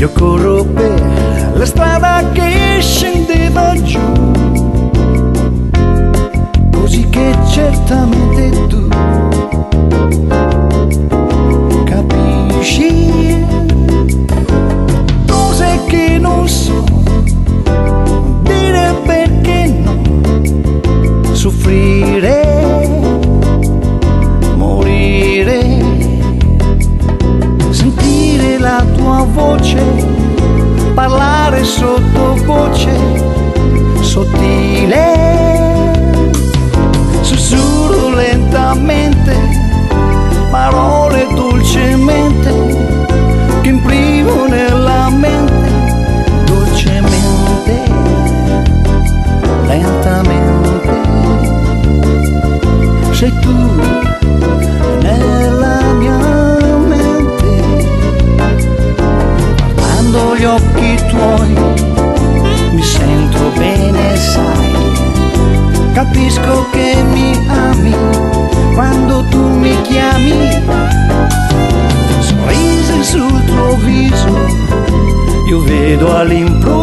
Io corro per la strada che scendeva giù, così che certamente tu capisci cose che non so dire, perché no, soffrire, morire, sentire la tua voce, parlare sottovoce, sottile, sussurro lentamente, parole dolcemente che imprimo nella mente, dolcemente, lentamente, sei tu nella mia mente, guardando gli occhi tuoi mi sento bene, sai, capisco che mi ami quando tu mi chiami, sorrisi sul tuo viso io vedo all'improvviso